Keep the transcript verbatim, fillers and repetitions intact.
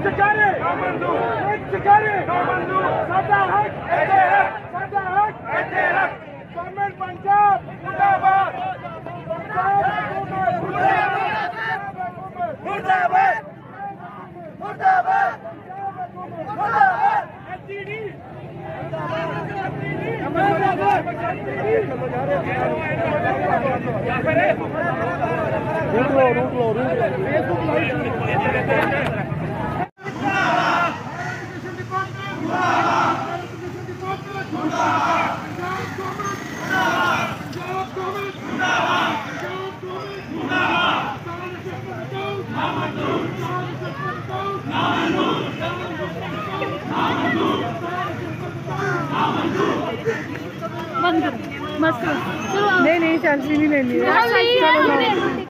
Government Punjab मुर्दाबाद मुर्दाबाद मुर्दाबाद मुर्दाबाद रूट लो रूट लो बंद करो, मस्त करो। नहीं नहीं सेल्फी नहीं लेनी है। चलो